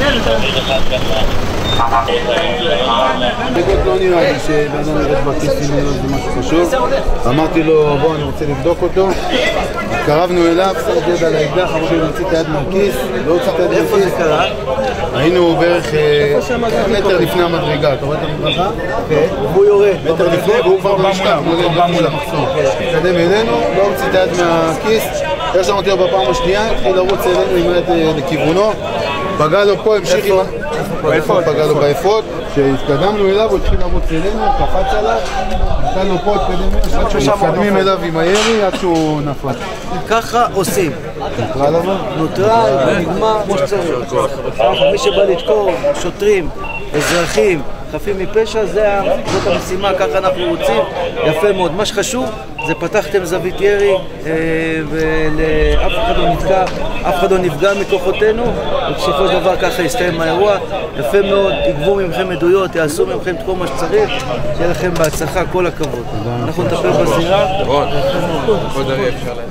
בגלל לא נראה לי שבאדם נראית בכיסים האלה זה משהו חשוב. אמרתי לו בוא אני רוצה לבדוק אותו. התקרבנו אליו, שם יד על האקדח, אמרתי לו נוציא את היד מהכיס, לא הוציא את היד מהכיס. איפה זה קרה? היינו בערך מטר לפני המדרגה, אתה רואה את המדרכה? והוא יורד. מטר לפני והוא כבר במשקע, הוא מול המחסום. התקדם אלינו, לא הוציא את היד מהכיס, אחרי שאמרתי לו בפעם השנייה, התחיל לרוץ אלינו עם היד לכיוונו, פגע לו פה, המשיך עם... באפוד, פגע לו באפוד, כשהתקדמנו אליו הוא התחיל לרוץ אלינו, קפץ עליו, נתן לו פה, התקדמים אליו עם הירי עד שהוא נפל. ככה עושים. נטרל אבל? נוטרל, נגמר כמו שצריך. מי שבא לתקור, שוטרים, אזרחים, חפים מפשע, זאת המשימה, ככה אנחנו רוצים, יפה מאוד. מה שחשוב זה פתחתם זווית ירי ולאף אחד לא נתקע, אף אחד לא נפגע מכוחותינו, ובסופו של דבר ככה יסתיים האירוע. יפה מאוד, תגבו ממכם עדויות, יעשו ממכם את כל מה שצריך, שיהיה לכם בהצלחה, כל הכבוד. אנחנו נטפל בזירה. כבוד אריה אפשר